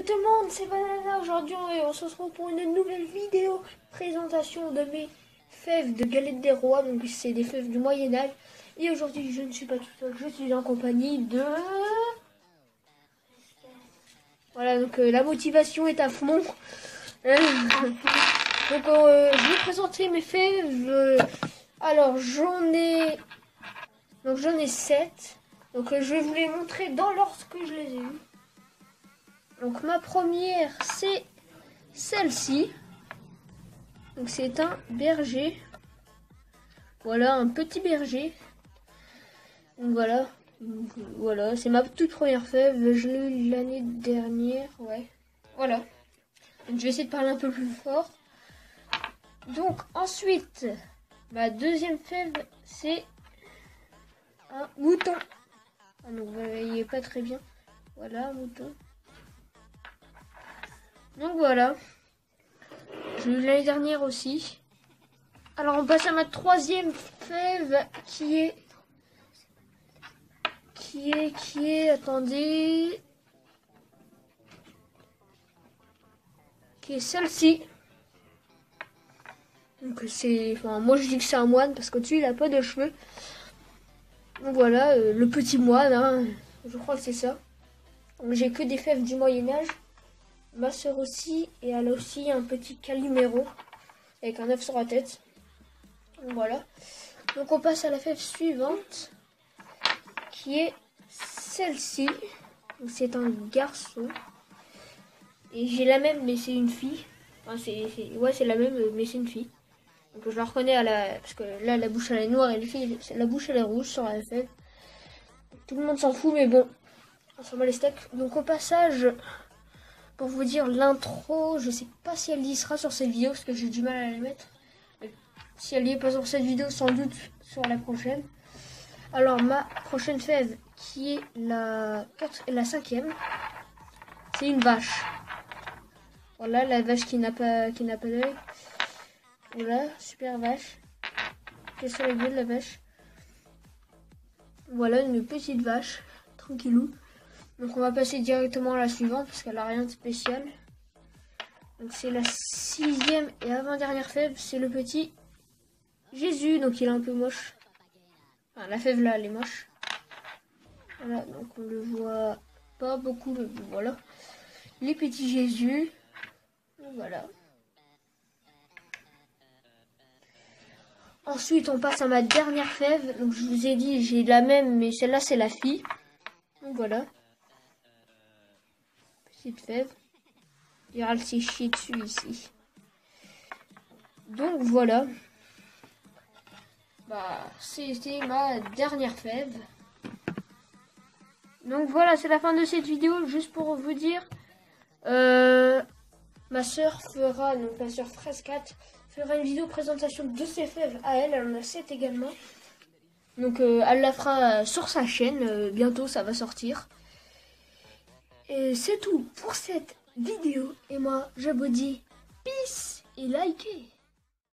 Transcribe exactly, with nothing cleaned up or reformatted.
tout le monde, c'est Banana aujourd'hui et on se retrouve pour une nouvelle vidéo présentation de mes fèves de galette des rois. Donc c'est des fèves du Moyen-Âge. Et aujourd'hui je ne suis pas tout seul, je suis en compagnie de... Voilà, donc euh, la motivation est à fond. donc euh, je vais présenter mes fèves. Euh, alors j'en ai... Donc j'en ai sept. Donc euh, je vais vous les montrer dans l'ordre que je les ai eues. Donc ma première c'est celle-ci. Donc c'est un berger. Voilà, un petit berger. Donc voilà. Donc, voilà, c'est ma toute première fève. Je l'ai eu l'année dernière. Ouais. Voilà. Donc, je vais essayer de parler un peu plus fort. Donc ensuite, ma deuxième fève c'est un mouton. Ah, donc vous voyez pas très bien. Voilà, un mouton. Donc voilà. J'ai eu l'année dernière aussi. Alors on passe à ma troisième fève qui est... Qui est... Qui est... Attendez... Qui est celle-ci. Donc c'est... Enfin moi je dis que c'est un moine parce qu'au-dessus il a pas de cheveux. Donc voilà, euh, le petit moine, hein. Je crois que c'est ça. Donc j'ai que des fèves du Moyen-Âge. Ma soeur aussi, et elle a aussi un petit Calimero avec un œuf sur la tête. Donc voilà. Donc on passe à la fève suivante qui est celle-ci. C'est un garçon. Et j'ai la même, mais c'est une fille. Enfin, c'est, c'est, ouais, c'est la même, mais c'est une fille. Donc je la reconnais à la, parce que là la bouche elle est noire et les filles, la bouche elle est rouge sur la fève. Tout le monde s'en fout, mais bon, on s'en bat les steaks. Donc au passage. Pour vous dire l'intro, je sais pas si elle y sera sur cette vidéo parce que j'ai du mal à la mettre. Mais si elle y est pas sur cette vidéo, sans doute sur la prochaine. Alors ma prochaine fève qui est la, quatre, la cinquième, c'est une vache. Voilà la vache qui n'a pas qui n'a pas d'œil. Voilà, super vache. Qu'elle soit belle la vache. Voilà une petite vache, tranquillou. Donc on va passer directement à la suivante parce qu'elle n'a rien de spécial. Donc c'est la sixième et avant-dernière fève, c'est le petit Jésus. Donc il est un peu moche. Enfin, la fève là elle est moche. Voilà, donc on le voit pas beaucoup, mais bon, voilà. Les petits Jésus. Donc, voilà. Ensuite on passe à ma dernière fève. Donc je vous ai dit j'ai la même, mais celle-là c'est la fille. Donc voilà. Petite fève. Il s'est chié dessus ici. Donc voilà. Bah, c'était ma dernière fève. Donc voilà, c'est la fin de cette vidéo. Juste pour vous dire, euh, ma soeur fera, donc ma soeur Frescat, fera une vidéo présentation de ses fèves à elle. Elle en a sept également. Donc euh, elle la fera sur sa chaîne. Euh, bientôt, ça va sortir. Et c'est tout pour cette vidéo. Et moi, je vous dis peace et likez.